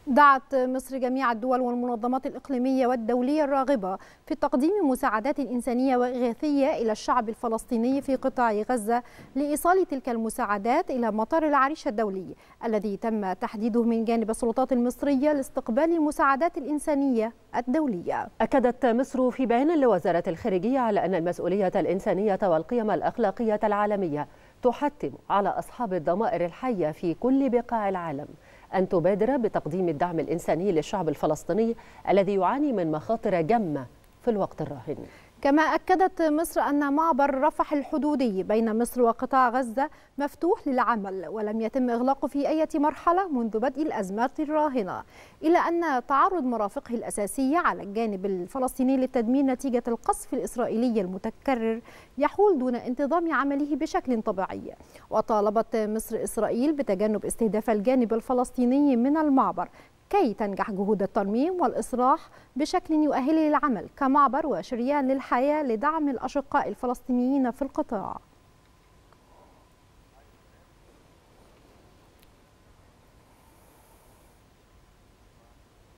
دعت مصر جميع الدول والمنظمات الإقليمية والدولية الراغبة في تقديم مساعدات إنسانية وإغاثية إلى الشعب الفلسطيني في قطاع غزة لإيصال تلك المساعدات إلى مطار العريش الدولي الذي تم تحديده من جانب السلطات المصرية لاستقبال المساعدات الإنسانية الدولية. أكدت مصر في بيان لوزارة الخارجية على أن المسؤولية الإنسانية والقيم الأخلاقية العالمية تحتم على أصحاب الضمائر الحية في كل بقاع العالم أن تبادر بتقديم الدعم الإنساني للشعب الفلسطيني الذي يعاني من مخاطر جمة في الوقت الراهن. كما أكدت مصر أن معبر رفح الحدودي بين مصر وقطاع غزة مفتوح للعمل ولم يتم إغلاقه في أي مرحلة منذ بدء الأزمات الراهنة، إلا أن تعرض مرافقه الأساسية على الجانب الفلسطيني للتدمير نتيجة القصف الإسرائيلي المتكرر يحول دون انتظام عمله بشكل طبيعي. وطالبت مصر إسرائيل بتجنب استهداف الجانب الفلسطيني من المعبر كي تنجح جهود الترميم والإصلاح بشكل يؤهل للعمل كمعبر وشريان للحياة لدعم الأشقاء الفلسطينيين في القطاع.